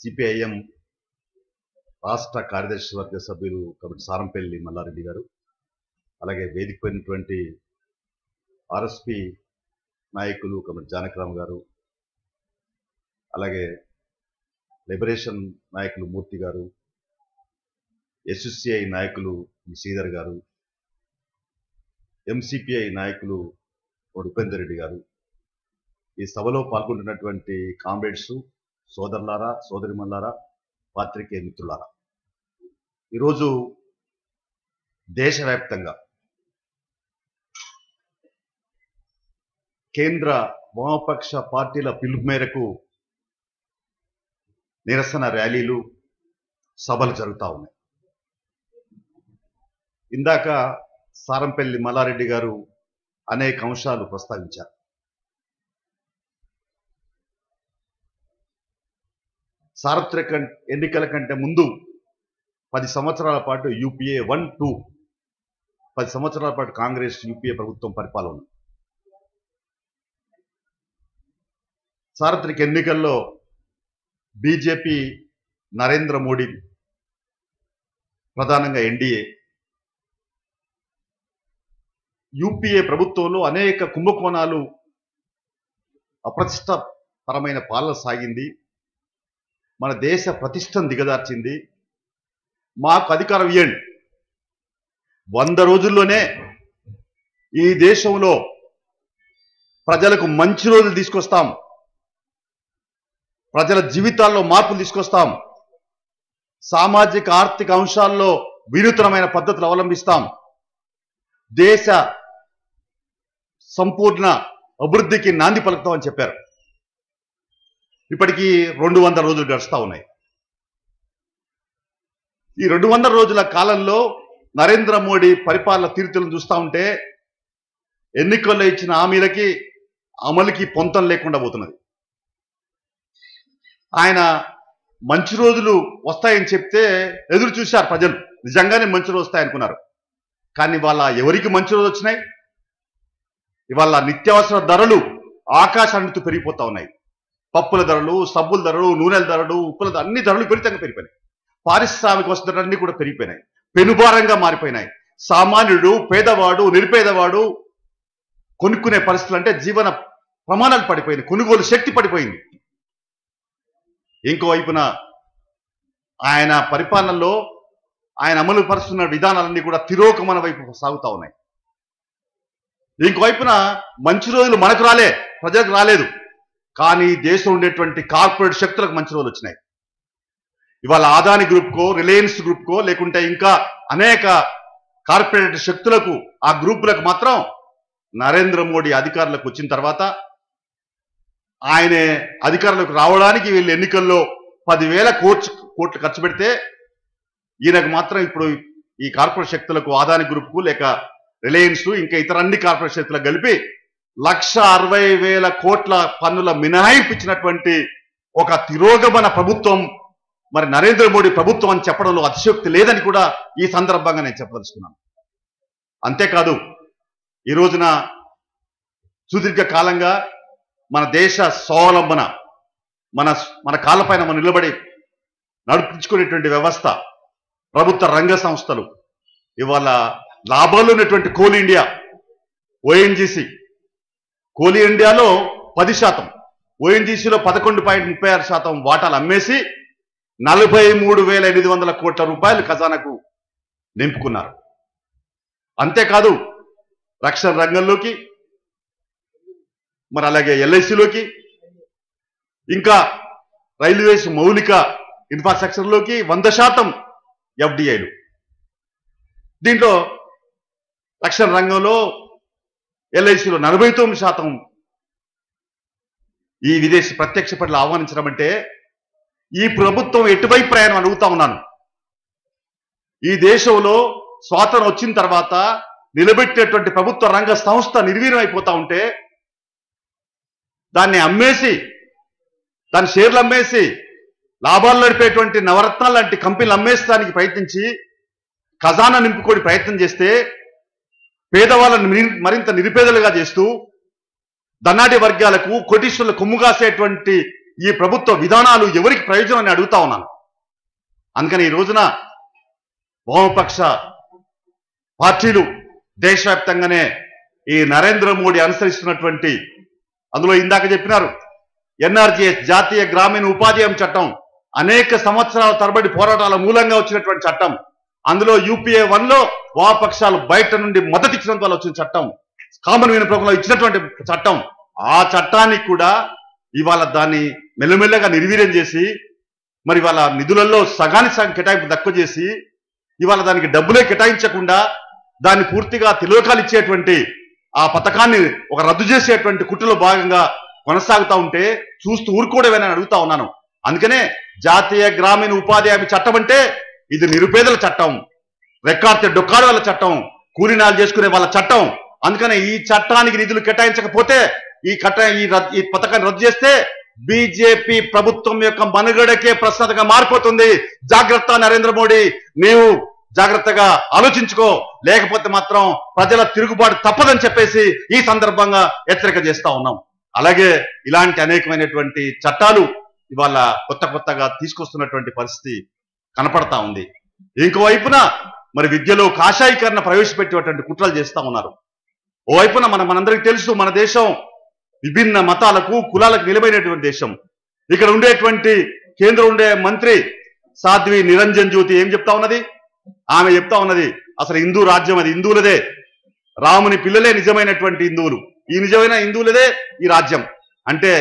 CPIM రాష్ట్ర కార్యదర్శి వర్గ సభ్యులు కాబట్టి సారంపల్లి మల్లారెడ్డి గారు, అలాగే వేదికపైనటువంటి RSP నాయకులు కాబట్టి జానకరామ్ గారు, అలాగే లిబరేషన్ నాయకులు మూర్తి గారు, SSCI నాయకులు శ్రీధర్ గారు, MCPI నాయకులు ఉపేందర్ రెడ్డి గారు, ఈ సభలో పాల్గొంటున్నటువంటి కామ్రేడ్స్, సోదరులారా, సోదరిమల్లారా, పాత్రికేయ మిత్రులారా, ఈరోజు దేశవ్యాప్తంగా కేంద్ర వామపక్ష పార్టీల పిలుపు మేరకు నిరసన ర్యాలీలు, సభలు జరుగుతూ ఉన్నాయి. ఇందాక సారంపల్లి మల్లారెడ్డి గారు అనేక అంశాలు ప్రస్తావించారు. సార్వత్రిక ఎన్నికల కంటే ముందు 10 సంవత్సరాల పాటు UPA 1, 2 10 సంవత్సరాల పాటు కాంగ్రెస్ UPA ప్రభుత్వం పరిపాలన. సార్వత్రిక ఎన్నికల్లో బీజేపీ నరేంద్ర మోడీ, ప్రధానంగా NDA, UPA ప్రభుత్వంలో అనేక కుంభకోణాలు, అప్రతిష్టపరమైన పాలన సాగింది. మన దేశ ప్రతిష్టను దిగదార్చింది. మాకు అధికారం ఇవ్వండి, 100 రోజుల్లోనే ఈ దేశంలో ప్రజలకు మంచి రోజులు తీసుకొస్తాం, ప్రజల జీవితాల్లో మార్పులు తీసుకొస్తాం, సామాజిక ఆర్థిక అంశాల్లో వినూత్నమైన పద్ధతులు అవలంబిస్తాం, దేశ సంపూర్ణ అభివృద్ధికి నాంది పలుకుతామని చెప్పారు. ఇప్పటికీ 200 రోజులు గడుస్తూ ఉన్నాయి. ఈ 200 రోజుల కాలంలో నరేంద్ర మోడీ పరిపాలన తీరుతెలను చూస్తూ ఉంటే ఎన్నికల్లో ఇచ్చిన హామీలకి అమలుకి పొంతం లేకుండా పోతున్నది. ఆయన మంచి రోజులు వస్తాయని చెప్తే ఎదురు చూశారు ప్రజలు, నిజంగానే మంచి రోజులు వస్తాయనుకున్నారు. కానీ ఇవాళ ఎవరికి మంచి రోజు వచ్చినాయి? ఇవాళ నిత్యావసర ధరలు ఆకాశానికి పెరిగిపోతా ఉన్నాయి. పప్పుల ధరలు, సబ్బుల ధరలు, నూనెల ధరలు, ఉప్పుల ధరలు, అన్ని ధరలు విపరీతంగా పెరిగిపోయినాయి. పారిశ్రామిక వస్తువులన్నీ కూడా పెరిగిపోయినాయి, పెనుభారంగా మారిపోయినాయి. సామాన్యుడు, పేదవాడు, నిరుపేదవాడు కొనుక్కునే పరిస్థితులు, అంటే జీవన ప్రమాణాలు పడిపోయింది, కొనుగోలు శక్తి పడిపోయింది. ఇంకోవైపున ఆయన పరిపాలనలో ఆయన అమలు పరుస్తున్న విధానాలన్నీ కూడా తిరోగమన వైపు సాగుతూ ఉన్నాయి. ఇంకోవైపున మంచి రోజులు మనకు రాలే, ప్రజలకు రాలేదు, కానీ దేశం ఉండేటువంటి కార్పొరేట్ శక్తులకు మంచి రోజులు వచ్చినాయి. ఇవాళ అదాని గ్రూప్కో, రిలయన్స్ గ్రూప్కో, లేకుంటే ఇంకా అనేక కార్పొరేట్ శక్తులకు, ఆ గ్రూపులకు మాత్రం నరేంద్ర మోడీ అధికారులకు వచ్చిన తర్వాత, ఆయనే అధికారులకు రావడానికి వీళ్ళు ఎన్నికల్లో 10,000 కోట్లు ఖర్చు పెడితే, ఈయనకు మాత్రం ఇప్పుడు ఈ కార్పొరేట్ శక్తులకు, అదాని గ్రూప్కు లేక రిలయన్స్ ఇంకా ఇతర అన్ని కార్పొరేట్ శక్తులకు కలిపి 1,60,000 కోట్ల పన్నుల మినహాయింపు ఇచ్చినటువంటి ఒక తిరోగమన ప్రభుత్వం మరి నరేంద్ర మోడీ ప్రభుత్వం అని చెప్పడంలో అతిశయోక్తి లేదని కూడా ఈ సందర్భంగా నేను చెప్పదలుచుకున్నాను. అంతేకాదు, ఈ రోజున సుదీర్ఘ కాలంగా మన దేశ స్వావలంబన, మన కాళ్ళపైన మనం నిలబడి నడిపించుకునేటువంటి వ్యవస్థ, ప్రభుత్వ రంగ సంస్థలు, ఇవాళ లాభాల్లో ఉన్నటువంటి కోల్ ఇండియా, ONGC, కోల్ ఇండియాలో 10%, ONGCలో 11.36% వాటాలు అమ్మేసి 43,800 కోట్ల రూపాయలు ఖజానాకు నింపుకున్నారు. అంతేకాదు, రక్షణ రంగంలోకి, మరి అలాగే LICలోకి, ఇంకా రైల్వేస్ మౌలిక ఇన్ఫ్రాస్ట్రక్చర్లోకి 100% FDIలు. దీంట్లో రక్షణ రంగంలో LICలో 49% ఈ విదేశీ ప్రత్యక్ష పనులు ఆహ్వానించడం అంటే ఈ ప్రభుత్వం ఎటువైపు ప్రయాణం అడుగుతా ఉన్నాను. ఈ దేశంలో స్వాతంత్రం వచ్చిన తర్వాత నిలబెట్టేటువంటి ప్రభుత్వ రంగ సంస్థ నిర్వీర్యం అయిపోతా ఉంటే దాన్ని అమ్మేసి, దాని షేర్లు అమ్మేసి లాభాలు నడిపేటువంటి నవరత్నాలు లాంటి కంపెనీలు అమ్మేస్తానికి ప్రయత్నించి ఖజానా నింపుకొని ప్రయత్నం చేస్తే పేదవాళ్ళను మరింత నిరుపేదలుగా చేస్తూ ధనాటి వర్గాలకు, కోటీశ్వరులకు కొమ్ము కాసేటువంటి ఈ ప్రభుత్వ విధానాలు ఎవరికి ప్రయోజనం అని అడుగుతా ఉన్నాను. అందుకని ఈ రోజున వామపక్ష పార్టీలు దేశవ్యాప్తంగానే ఈ నరేంద్ర మోడీ అనుసరిస్తున్నటువంటి, అందులో ఇందాక చెప్పినారు ఎన్ఆర్జీఎస్ జాతీయ గ్రామీణ ఉపాధి హామీ చట్టం అనేక సంవత్సరాల తరబడి పోరాటాల మూలంగా వచ్చినటువంటి చట్టం. అందులో యూపీఏ 1లో వామపక్షాలు బయట నుండి మద్దతు ఇచ్చినంత వల్ల వచ్చిన చట్టం, కామన్వెల్త్ ప్రోగ్రాంలో ఇచ్చినటువంటి చట్టం. ఆ చట్టానికి కూడా ఇవాళ దాన్ని మెల్లమెల్లగా నిర్వీర్యం చేసి, మరి వాళ్ళ నిధులలో సగానికి సగం కేటాయింపు తక్కువ చేసి, ఇవాళ దానికి డబ్బులే కేటాయించకుండా దాన్ని పూర్తిగా తిలోకాలు ఇచ్చేటువంటి ఆ పథకాన్ని ఒక రద్దు చేసేటువంటి కుట్రలో భాగంగా కొనసాగుతూ ఉంటే చూస్తూ ఊరుకోవడమేనని అడుగుతా ఉన్నాను. అందుకనే జాతీయ గ్రామీణ ఉపాధి హామీ చట్టం అంటే ఇది నిరుపేదల చట్టం, రెక్కాడితే డొక్కాడు వాళ్ళ చట్టం, కూలీనాలు చేసుకునే వాళ్ళ చట్టం. అందుకనే ఈ చట్టానికి నిధులు కేటాయించకపోతే ఈ పథకాన్ని రద్దు చేస్తే బీజేపీ ప్రభుత్వం యొక్క మనుగడకే ప్రశ్నగా మారిపోతుంది. జాగ్రత్త నరేంద్ర మోడీ, నీవు జాగ్రత్తగా ఆలోచించుకో, లేకపోతే మాత్రం ప్రజల తిరుగుబాటు తప్పదని చెప్పేసి ఈ సందర్భంగా హెచ్చరిక చేస్తా ఉన్నాం. అలాగే ఇలాంటి అనేకమైనటువంటి చట్టాలు ఇవాళ కొత్తగా తీసుకొస్తున్నటువంటి పరిస్థితి కనపడతా ఉంది. ఇంకోవైపున మరి విద్యలో కాషాయీకరణ ప్రవేశపెట్టేటువంటి కుట్రలు చేస్తా ఉన్నారు. ఓవైపున మనందరికీ తెలుసు, మన దేశం విభిన్న మతాలకు కులాలకు నిలబడినటువంటి దేశం. ఇక్కడ ఉండేటువంటి కేంద్రం ఉండే మంత్రి సాధ్వి నిరంజన్ జ్యోతి ఏం చెప్తా ఉన్నది? ఆమె చెప్తా ఉన్నది అసలు హిందూ రాజ్యం అది హిందువులదే, రాముని పిల్లలే నిజమైనటువంటి హిందువులు, ఈ నిజమైన హిందువులదే ఈ రాజ్యం. అంటే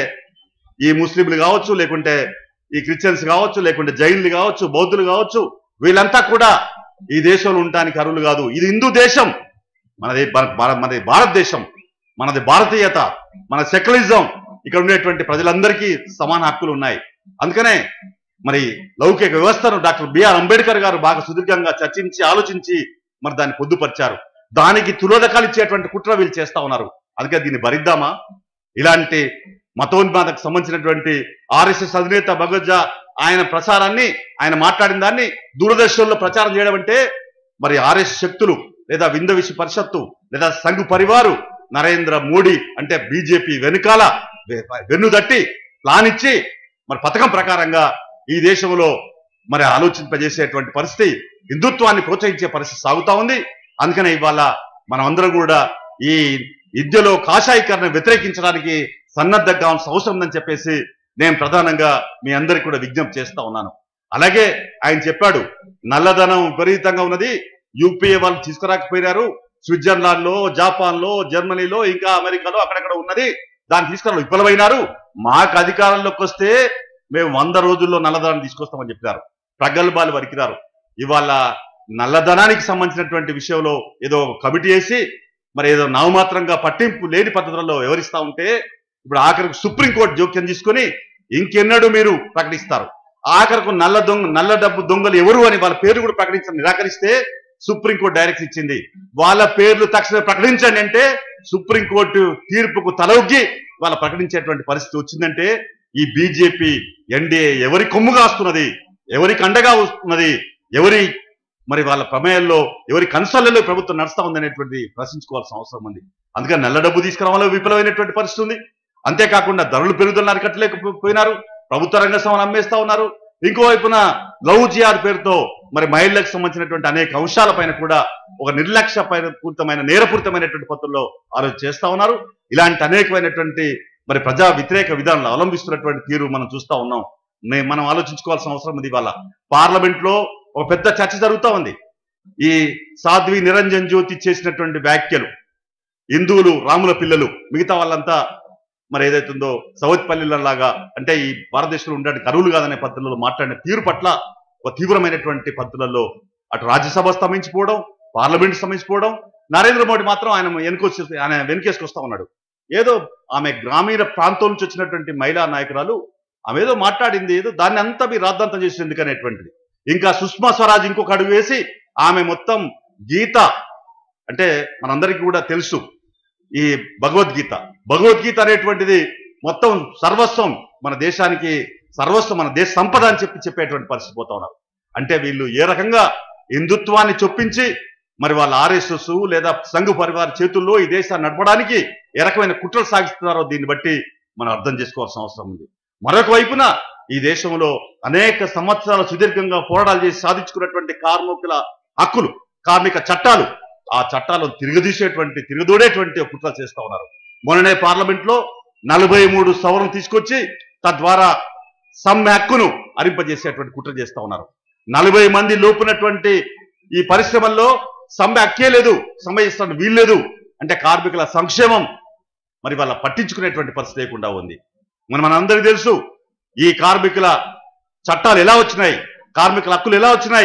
ఈ ముస్లింలు కావచ్చు, లేకుంటే ఈ క్రిస్టియన్స్ కావచ్చు, లేకుంటే జైన్లు కావచ్చు, బౌద్ధులు కావచ్చు, వీళ్ళంతా కూడా ఈ దేశంలో ఉండటానికి అర్హులు కాదు. ఇది హిందూ దేశం, మనది భారతదేశం, మనది భారతీయత, మన సెక్యులరిజం. ఇక్కడ ఉండేటువంటి ప్రజలందరికీ సమాన హక్కులు ఉన్నాయి. అందుకనే మరి లౌకిక వ్యవస్థను డాక్టర్ బిఆర్ అంబేద్కర్ గారు బాగా సుదీర్ఘంగా చర్చించి ఆలోచించి మరి దాన్ని పొందుపరిచారు. దానికి తులోదకాలు ఇచ్చేటువంటి కుట్ర వీళ్ళు చేస్తా ఉన్నారు. అందుకే దీన్ని భరిద్దామా? ఇలాంటి మతోన్మాదకు సంబంధించినటువంటి ఆర్ఎస్ఎస్ అధినేత భగవద్జ ఆయన ప్రచారాన్ని, ఆయన మాట్లాడిన దాన్ని దూరదర్శన్లో ప్రచారం చేయడం అంటే మరి ఆర్ఎస్ శక్తులు లేదా వింద విశ్వ పరిషత్తు లేదా సంఘ్ పరివారు నరేంద్ర మోడీ అంటే బీజేపీ వెనుకాల వెన్నుదట్టి ప్లాన్ ఇచ్చి మరి పథకం ప్రకారంగా ఈ దేశంలో మరి ఆలోచింపజేసేటువంటి పరిస్థితి, హిందుత్వాన్ని ప్రోత్సహించే పరిస్థితి సాగుతా ఉంది. అందుకనే ఇవాళ మనం అందరం కూడా ఈ విద్యలో కాషాయీకరణ వ్యతిరేకించడానికి సన్నద్ధంగా కావాల్సిన అవసరం ఉందని చెప్పేసి నేను ప్రధానంగా మీ అందరికీ కూడా విజ్ఞప్తి చేస్తా ఉన్నాను. అలాగే ఆయన చెప్పాడు నల్లధనం విపరీతంగా ఉన్నది, యూపీఏ వాళ్ళు తీసుకురాకపోయినారు, స్విట్జర్లాండ్ లో, జపాన్ లో, జర్మనీలో, ఇంకా అమెరికాలో అక్కడక్కడ ఉన్నది, దాన్ని తీసుకురా విఫలమైనారు. మాకు అధికారంలోకి వస్తే మేము 100 రోజుల్లో నల్లధనాన్ని తీసుకొస్తామని చెప్పారు. ప్రగల్భాలు వరికినారు. ఇవాళ నల్లధనానికి సంబంధించినటువంటి విషయంలో ఏదో కమిటీ వేసి మరి ఏదో నామమాత్రంగా పట్టింపు లేని పద్ధతులలో వివరిస్తా ఉంటే ఇప్పుడు ఆఖరికి సుప్రీంకోర్టు జోక్యం తీసుకొని ఇంకెన్నడూ మీరు ప్రకటిస్తారు. ఆఖరకు నల్ల డబ్బు దొంగలు ఎవరు అని వాళ్ళ పేర్లు కూడా ప్రకటించడం నిరాకరిస్తే సుప్రీంకోర్టు డైరెక్షన్ ఇచ్చింది. వాళ్ళ పేర్లు తక్షణమే ప్రకటించండి అంటే సుప్రీంకోర్టు తీర్పుకు తలొగ్గి వాళ్ళ ప్రకటించేటువంటి పరిస్థితి వచ్చిందంటే ఈ బీజేపీ ఎన్డీఏ ఎవరి కొమ్ముగా వస్తున్నది, ఎవరికి అండగా వస్తున్నది, ఎవరి మరి వాళ్ళ ప్రమేయంలో ఎవరి కన్సల్లలో ప్రభుత్వం నడుస్తా ఉందనేటువంటి ప్రశ్నించుకోవాల్సిన అవసరం ఉంది. అందుకని నల్ల డబ్బు తీసుకురావడంలో విఫలమైనటువంటి పరిస్థితి ఉంది. అంతేకాకుండా ధరలు పెరుగుదలను అరికట్టలేకపోయినారు, ప్రభుత్వ రంగ సంస్థలు అమ్మేస్తా ఉన్నారు. ఇంకోవైపున లవ్ జిహాద్ పేరుతో మరి మహిళలకు సంబంధించినటువంటి అనేక అంశాలపైన కూడా ఒక నిర్లక్ష్యపూరితమైన నేరపూరితమైనటువంటి పద్ధతుల్లో ఆలోచన చేస్తా ఉన్నారు. ఇలాంటి అనేకమైనటువంటి మరి ప్రజా వ్యతిరేక విధానాలు అవలంబిస్తున్నటువంటి తీరు మనం చూస్తా ఉన్నాం. మనం ఆలోచించుకోవాల్సిన అవసరం ఉంది. ఇవాళ పార్లమెంట్ లో ఒక పెద్ద చర్చ జరుగుతూ ఉంది. ఈ సాధ్వి నిరంజన్ జ్యోతి చేసినటువంటి వ్యాఖ్యలు, హిందువులు రాముల పిల్లలు, మిగతా వాళ్ళంతా మరి ఏదైతుందో సౌత్పల్లిలాగా అంటే ఈ భారతదేశంలో ఉండడానికి అరువులు కాదనే పద్ధతుల్లో మాట్లాడిన తీరు పట్ల ఒక తీవ్రమైనటువంటి పద్ధతులలో అటు రాజ్యసభ స్తంభించిపోవడం, పార్లమెంట్ స్తంభించిపోవడం, నరేంద్ర మోడీ మాత్రం ఆయన వెనుకేసుకొస్తా ఉన్నాడు. ఏదో ఆమె గ్రామీణ ప్రాంతం నుంచి వచ్చినటువంటి మహిళా నాయకురాలు ఆమె ఏదో మాట్లాడింది, ఏదో దాన్ని అంతా మీ రాద్ధాంతం చేసింది ఎందుకనేటువంటిది. ఇంకా సుష్మా స్వరాజ్ ఇంకొక అడుగు వేసి ఆమె మొత్తం గీత అంటే మనందరికీ కూడా తెలుసు ఈ భగవద్గీత అనేటువంటిది మొత్తం సర్వస్వం మన దేశానికి, సర్వస్వం మన దేశ సంపద అని చెప్పేటువంటి పరిస్థితి పోతా ఉన్నారు. అంటే వీళ్ళు ఏ రకంగా హిందుత్వాన్ని చొప్పించి మరి వాళ్ళ ఆర్ఎస్ఎస్ లేదా సంఘ్ పరివార్ చేతుల్లో ఈ దేశాన్ని నడపడానికి ఏ రకమైన కుట్రలు సాగిస్తున్నారో దీన్ని బట్టి మనం అర్థం చేసుకోవాల్సిన అవసరం ఉంది. మరొక వైపున ఈ దేశంలో అనేక సంవత్సరాల సుదీర్ఘంగా పోరాటాలు చేసి సాధించుకున్నటువంటి కార్మికుల హక్కులు, కార్మిక చట్టాలు, ఆ చట్టాలను తిరగదూడేటువంటి కుట్రలు చేస్తా ఉన్నారు. మొన్ననే పార్లమెంట్ లో 43 సవరణలు తీసుకొచ్చి తద్వారా సమ్మె హక్కును అరింపజేసేటువంటి కుట్ర చేస్తా ఉన్నారు. 40 మంది లోపునటువంటి ఈ పరిశ్రమల్లో సమ్మె హక్కే లేదు, సమ్మె చేస్తాను వీల్లేదు అంటే కార్మికుల సంక్షేమం మరి వాళ్ళ పట్టించుకునేటువంటి పరిస్థితి లేకుండా ఉంది. మనందరికీ తెలుసు ఈ కార్మికుల చట్టాలు ఎలా వచ్చినాయి, కార్మికుల హక్కులు ఎలా వచ్చినాయి.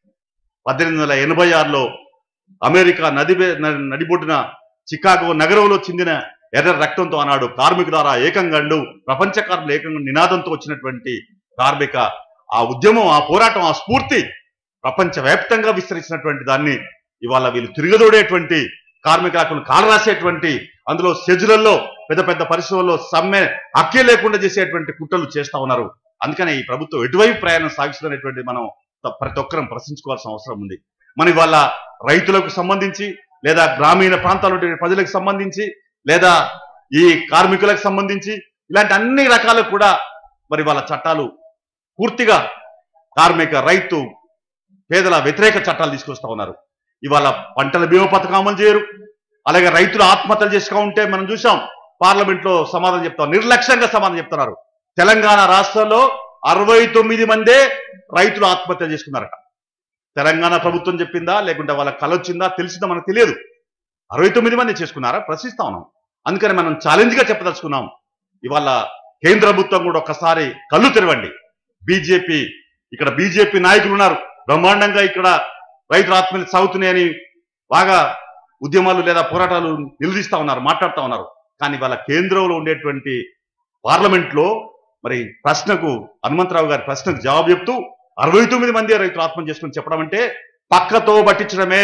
1886లో అమెరికా నడిబొడ్డున చికాగో నగరంలో చెందిన ఎర్ర రక్తంతో ఆనాడు కార్మికులారా ఏకంగండు, ప్రపంచ కార్మికులు ఏకంగా నినాదంతో వచ్చినటువంటి కార్మిక ఆ ఉద్యమం, ఆ పోరాటం, ఆ స్ఫూర్తి ప్రపంచవ్యాప్తంగా విస్తరించినటువంటి దాన్ని ఇవాళ వీళ్ళు తిరగదోడేటువంటి కార్మికుల హక్కును కాలరాసేటువంటి, అందులో సెజులలో పెద్ద పెద్ద పరిశ్రమల్లో సమ్మె హక్కే లేకుండా చేసేటువంటి కుట్రలు చేస్తా ఉన్నారు. అందుకనే ఈ ప్రభుత్వం ఎటువైపు ప్రయాణం సాగిస్తున్నటువంటి మనం ప్రతి ఒక్కరం ప్రశ్నించుకోవాల్సిన అవసరం ఉంది. మన ఇవాళ రైతులకు సంబంధించి లేదా గ్రామీణ ప్రాంతాల ప్రజలకు సంబంధించి లేదా ఈ కార్మికులకు సంబంధించి ఇలాంటి అన్ని రకాలకు కూడా మరి వాళ్ళ చట్టాలు పూర్తిగా కార్మిక, రైతు, పేదల వ్యతిరేక చట్టాలు తీసుకొస్తా ఉన్నారు. ఇవాళ పంటల బీమా పథకం అమలు చేయరు. అలాగే రైతులు ఆత్మహత్యలు చేసుకుంటూ ఉంటే మనం చూసాం, పార్లమెంట్ లో సమాధానం చెప్తాం, నిర్లక్ష్యంగా సమాధానం చెప్తున్నారు. తెలంగాణ రాష్ట్రంలో 69 మందే రైతులు ఆత్మహత్య చేసుకున్నారట. తెలంగాణ ప్రభుత్వం చెప్పిందా లేకుంటే వాళ్ళ కలొచ్చిందా తెలిసిందా మనకు తెలియదు. 69 మంది చేసుకున్నారా ప్రశ్నిస్తా ఉన్నాం. అందుకని మనం ఛాలెంజ్ గా చెప్పదలుచుకున్నాం, ఇవాళ కేంద్ర ప్రభుత్వం కూడా ఒక్కసారి కళ్ళు తెరవండి. ఇక్కడ బీజేపీ నాయకులు ఉన్నారు, బ్రహ్మాండంగా ఇక్కడ రైతుల ఆత్మహత్యలు సాగుతున్నాయని బాగా ఉద్యమాలు లేదా పోరాటాలు నిలదీస్తా ఉన్నారు, మాట్లాడుతూ ఉన్నారు. కానీ వాళ్ళ కేంద్రంలో ఉండేటువంటి పార్లమెంట్ లో మరి ప్రశ్నకు హనుమంతరావు గారి ప్రశ్నకు జవాబు చెప్తూ 69 మంది రైతులు ఆత్మహత్య చేసుకుని చెప్పడం అంటే పక్కతో పట్టించడమే.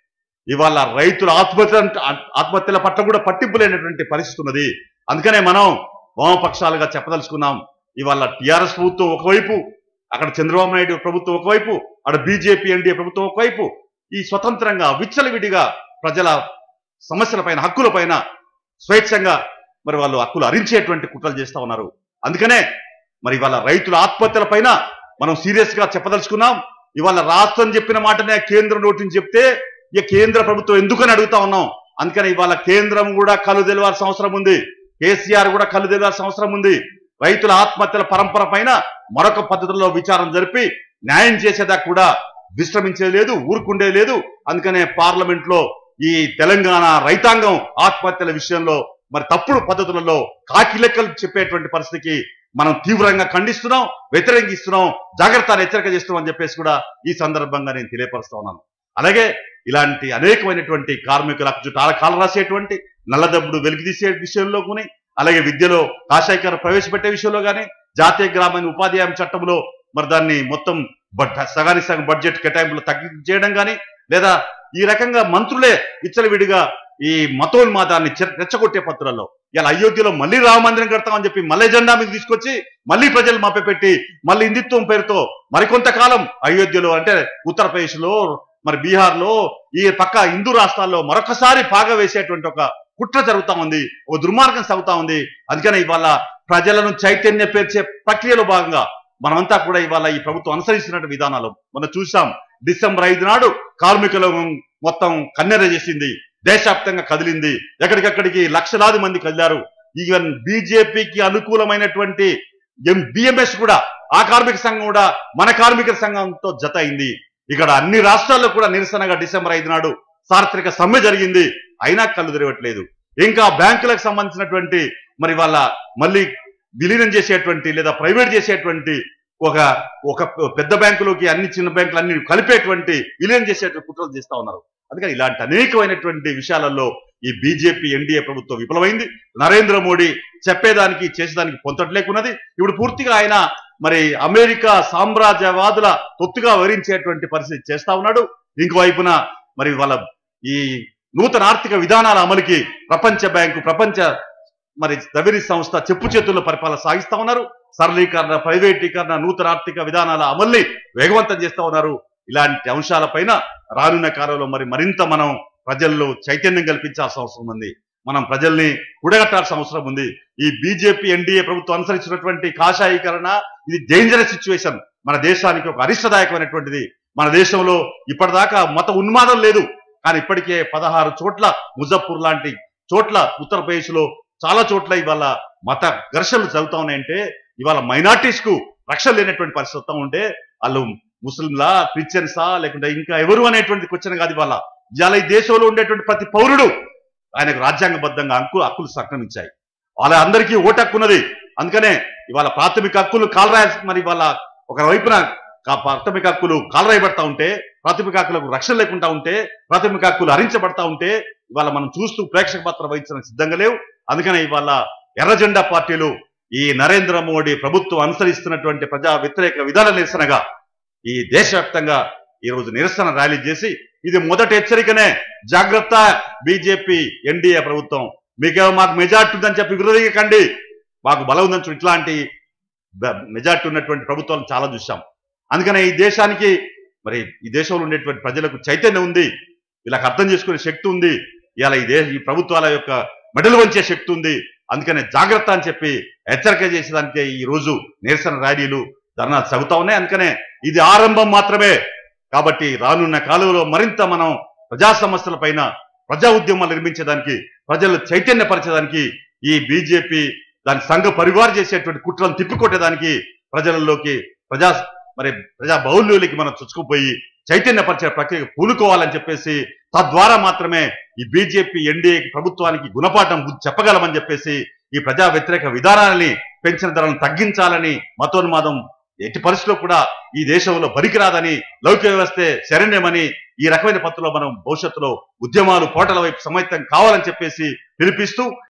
ఇవాళ రైతుల ఆత్మహత్యల పట్ల కూడా పట్టింపు లేనటువంటి పరిస్థితి ఉన్నది. అందుకనే మనం వామపక్షాలుగా చెప్పదలుచుకున్నాం, ఇవాళ టీఆర్ఎస్ ప్రభుత్వం ఒకవైపు, అక్కడ చంద్రబాబు నాయుడు ప్రభుత్వం ఒకవైపు, అక్కడ బీజేపీ ఎన్డీఏ ప్రభుత్వం ఒకవైపు ఈ స్వతంత్రంగా విచ్చలవిడిగా ప్రజల సమస్యల పైన, హక్కుల పైన స్వేచ్ఛంగా మరి వాళ్ళు హక్కులు హరించేటువంటి కుట్రలు చేస్తా ఉన్నారు. అందుకనే మరి ఇవాళ రైతుల ఆత్మహత్యల పైన మనం సీరియస్ గా చెప్పదలుచుకున్నాం. ఇవాళ రాష్ట్రం చెప్పిన మాటనే కేంద్రం నోటిని చెప్తే ఇక కేంద్ర ప్రభుత్వం ఎందుకని అడుగుతా ఉన్నాం. అందుకని ఇవాళ కేంద్రం కూడా కళ్ళు తెలవాల్సిన అవసరం ఉంది, కేసీఆర్ కూడా కళ్ళు తెలవాల్సిన అవసరం ఉంది. రైతుల ఆత్మహత్యల పరంపర పైన మరొక పద్ధతిలో విచారణ జరిపి న్యాయం చేసేదాకా కూడా విశ్రమించేది లేదు, ఊరుకుండేది లేదు. అందుకనే పార్లమెంట్ లో ఈ తెలంగాణ రైతాంగం ఆత్మహత్యల విషయంలో మరి తప్పుడు పద్ధతులలో కాకి లెక్కలు చెప్పేటువంటి పరిస్థితికి మనం తీవ్రంగా ఖండిస్తున్నాం, వ్యతిరేకిస్తున్నాం, జాగ్రత్తను హెచ్చరిక చేస్తున్నాం అని చెప్పేసి కూడా ఈ సందర్భంగా నేను తెలియపరుస్తా ఉన్నాను. అలాగే ఇలాంటి అనేకమైనటువంటి కార్మికులకు కాలు రాసేటువంటి నల్లదబ్బుడు వెలికితీసే విషయంలో కానీ, అలాగే విద్యలో కాషాయకర ప్రవేశపెట్టే విషయంలో కానీ, జాతీయ గ్రామీణ ఉపాధి హామీ చట్టంలో మరి దాన్ని మొత్తం సగానికి సగం బడ్జెట్ కేటాయింపులు తగ్గించేయడం కానీ, లేదా ఈ రకంగా మంత్రులే విచ్చలవిడిగా ఈ మతోన్మాదాన్ని రెచ్చగొట్టే పత్రాల్లో ఇలా అయోధ్యలో మళ్ళీ రామ మందిరం కడతామని చెప్పి మళ్ళీ ఎజెండా మీద తీసుకొచ్చి మళ్ళీ ప్రజలు మభ్యపెట్టి మళ్ళీ హిందుత్వం పేరుతో మరికొంతకాలం అయోధ్యలో అంటే ఉత్తరప్రదేశ్ లో మరి బీహార్ లో ఈ పక్క హిందూ రాష్ట్రాల్లో మరొకసారి పాగా వేసేటువంటి ఒక కుట్ర జరుగుతా ఉంది, ఒక దుర్మార్గం సాగుతా ఉంది. అందుకనే ఇవాళ ప్రజలను చైతన్య పేర్చే ప్రక్రియలో భాగంగా మనమంతా కూడా ఇవాళ ఈ ప్రభుత్వం అనుసరిస్తున్న విధానాలు మనం చూసాం. డిసెంబర్ 5 నాడు కార్మికులు మొత్తం కన్నెర చేసింది, దేశవ్యాప్తంగా కదిలింది, ఎక్కడికక్కడికి లక్షలాది మంది కదిలారు. ఈవెన్ బీజేపీకి అనుకూలమైనటువంటి బిఎంఎస్ కూడా, ఆ కార్మిక సంఘం కూడా మన కార్మిక సంఘంతో జత అయింది. ఇక్కడ అన్ని రాష్ట్రాల్లో కూడా నిరసనగా డిసెంబర్ 5 నాడు సార్వత్రిక సమ్మె జరిగింది. అయినా కళ్ళు తెరవట్లేదు. ఇంకా బ్యాంకులకు సంబంధించినటువంటి మరి వాళ్ళ మళ్ళీ విలీనం చేసేటువంటి లేదా ప్రైవేట్ చేసేటువంటి ఒక పెద్ద బ్యాంకులోకి అన్ని చిన్న బ్యాంకులు అన్ని కలిపేటువంటి విలీనం చేసేటువంటి కుట్రలు చేస్తా ఉన్నారు. అందుకని ఇలాంటి అనేకమైనటువంటి విషయాలలో ఈ బీజేపీ ఎన్డీఏ ప్రభుత్వం విఫలమైంది. నరేంద్ర మోడీ చెప్పేదానికి చేసేదానికి పొంతట్లేకున్నది. ఇప్పుడు పూర్తిగా ఆయన మరి అమెరికా సామ్రాజ్యవాదుల తొత్తుగా వివరించేటువంటి పరిస్థితి చేస్తా ఉన్నాడు. ఇంకోవైపున మరి వాళ్ళ ఈ నూతన ఆర్థిక విధానాల అమలుకి ప్రపంచ బ్యాంకు, ప్రపంచ మరి ద్రవిడ సంస్థ చెప్పు చేతుల్లో పరిపాలన సాగిస్తా ఉన్నారు. సరళీకరణ, ప్రైవేటీకరణ, నూతన ఆర్థిక విధానాల అమల్ని వేగవంతం చేస్తా ఉన్నారు. ఇలాంటి అంశాలపైన రానున్న కాలంలో మరింత మనం ప్రజల్లో చైతన్యం కల్పించాల్సిన అవసరం ఉంది. మనం ప్రజల్ని కూడగట్టాల్సిన అవసరం ఉంది. ఈ బీజేపీ ఎన్డీఏ ప్రభుత్వం అనుసరించినటువంటి కాషాయీకరణ ఇది డేంజరస్ సిచ్యువేషన్, మన దేశానికి ఒక అరిష్టదాయకమైనటువంటిది. మన దేశంలో ఇప్పటిదాకా మత ఉన్మాదం లేదు, కానీ ఇప్పటికే 16 చోట్ల ముజఫ్ఫర్ లాంటి చోట్ల ఉత్తరప్రదేశ్ లో చాలా చోట్ల ఇవాళ మత ఘర్షణలు జరుగుతా ఉన్నాయంటే ఇవాళ మైనార్టీస్ కు రక్షణ లేనటువంటి పరిస్థితి ఉంటే వాళ్ళు ముస్లింలా, క్రిస్టియన్సా, లేకుంటే ఇంకా ఎవరు అనేటువంటి క్వశ్చన్ కాదు. ఇవాళ ఈ దేశంలో ఉండేటువంటి ప్రతి పౌరుడు ఆయనకు రాజ్యాంగబద్ధంగా హక్కులు సంక్రమించాయి. వాళ్ళ అందరికీ ఓటు హక్కు ఉన్నది. అందుకనే ఇవాళ ప్రాథమిక హక్కులు మరి ఇవాళ ఒక వైపున ప్రాథమిక హక్కులు కాలరాయబడతా ఉంటే, ప్రాథమిక హక్కులకు రక్షణ లేకుండా ఉంటే, ప్రాథమిక హక్కులు హరించబడతా ఉంటే ఇవాళ మనం చూస్తూ ప్రేక్షక పాత్ర వహించడానికి సిద్ధంగా లేవు. అందుకనే ఇవాళ ఎర్ర జెండా పార్టీలు ఈ నరేంద్ర మోడీ ప్రభుత్వం అనుసరిస్తున్నటువంటి ప్రజా వ్యతిరేక విధాన నిరసనగా ఈ దేశవ్యాప్తంగా ఈ రోజు నిరసన ర్యాలీ చేసి, ఇది మొదటి హెచ్చరికనే, జాగ్రత్త బీజేపీ ఎన్డీఏ ప్రభుత్వం, మాకు మెజార్టీ ఉందని చెప్పి విరోధించకండి, మాకు బలం ఉందని. ఇట్లాంటి మెజార్టీ ఉన్నటువంటి ప్రభుత్వాలను చాలా చూసాం. అందుకనే ఈ దేశానికి మరి ఈ దేశంలో ఉండేటువంటి ప్రజలకు చైతన్యం ఉంది, వీళ్ళకి అర్థం చేసుకునే శక్తి ఉంది, ఇలా ఈ ప్రభుత్వాల యొక్క మెడలు వంచే శక్తి ఉంది. అందుకనే జాగ్రత్త అని చెప్పి హెచ్చరిక చేసేదానికే ఈ రోజు నిరసన ర్యాలీలు, ధర్నాలు సాగుతా ఉన్నాయి. అందుకనే ఇది ఆరంభం మాత్రమే. కాబట్టి రానున్న కాలంలో మరింత మనం ప్రజా సమస్యల పైన ప్రజా ఉద్యమాలు నిర్మించేదానికి, ప్రజలు చైతన్యపరచడానికి, ఈ బీజేపీ దాని సంఘ పరివార్ చేసేటువంటి కుట్రలను తిప్పికొట్టేదానికి ప్రజలలోకి ప్రజా బౌల్యులకి మనం చుచ్చుకుపోయి చైతన్యపరిచే ప్రక్రియ పూనుకోవాలని చెప్పేసి, తద్వారా మాత్రమే ఈ బీజేపీ ఎన్డీఏ ప్రభుత్వానికి గుణపాఠం చెప్పగలమని చెప్పేసి, ఈ ప్రజా వ్యతిరేక విధానాలని, పెంచిన ధరలను తగ్గించాలని, మతోన్మాదం ఎట్టి పరిస్థితుల్లో కూడా ఈ దేశంలో పనికిరాదని, లౌకిక వ్యవస్థే శరణ్యమని, ఈ రకమైన పద్ధతిలో మనం భవిష్యత్తులో ఉద్యమాలు పోటల వైపు సమైతం కావాలని చెప్పేసి పిలిపిస్తూ